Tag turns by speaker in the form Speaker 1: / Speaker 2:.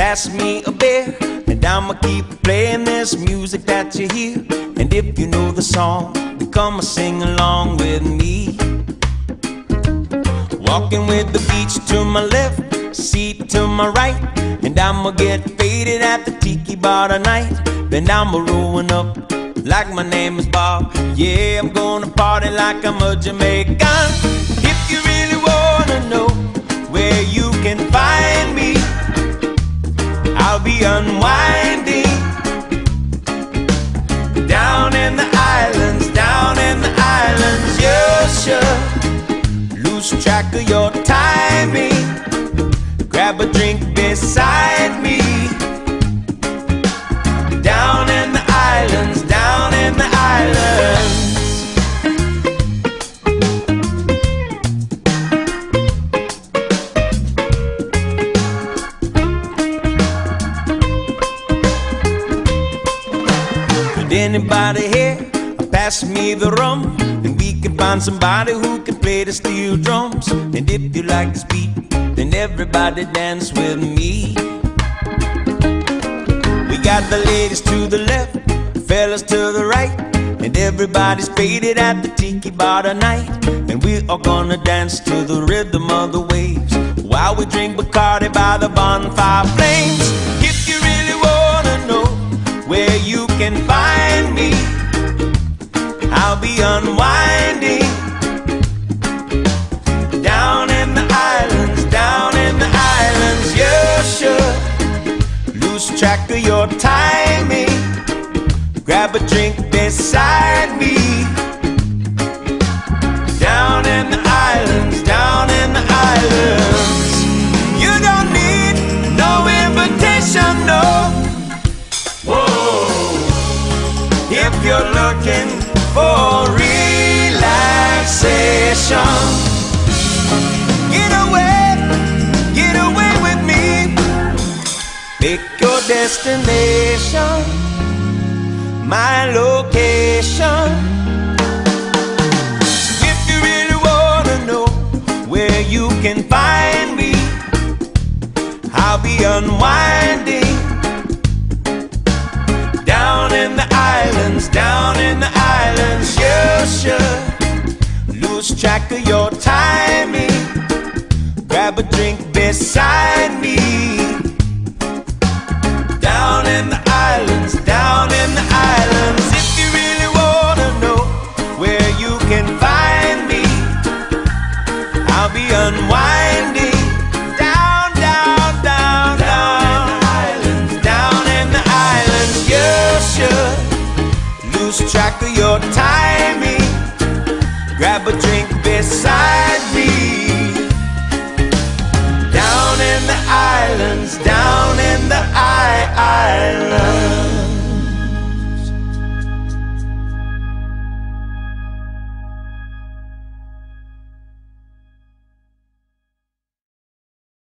Speaker 1: pass me a beer, and I'ma keep playing this music that you hear. And if you know the song, then come and sing along with me. Walking with the beach to my left, seat to my right, and I'ma get faded at the tiki bar tonight. Then I'ma rolling up like my name is Bob. Yeah, I'm gonna party like I'm a Jamaican. If you really wanna know where you can find me, I'll be unwinding down in the islands, down in the islands. You should lose track of your timing. Grab a drink beside me. Down in the islands, down in the islands. Could anybody here pass me the rum? And we can find somebody who can play the steel drums. And if you like this beat, then everybody dance with me. We got the ladies to the left, fellas to the right, and everybody's faded at the tiki bar tonight. And we're all gonna dance to the rhythm of the waves while we drink Bacardi by the bonfire flames. If you really wanna know where you can find me, I'll be unwinding down in the islands, down in the islands. You should lose track of your timing. Grab a drink beside me. Down in the islands, down in the islands. You don't need no invitation, no. Whoa. If you're looking for relaxation, get away with me. Pick your destination, my location. If you really wanna know where you can find me, I'll be unwinding down in the islands, down in the islands. You should lose track of your timing. Grab a drink beside me. Down in the islands, down in the islands. If you really wanna know where you can find me, I'll be unwinding down, down, down, down, down in the islands. You should lose track of your timing. Grab a drink beside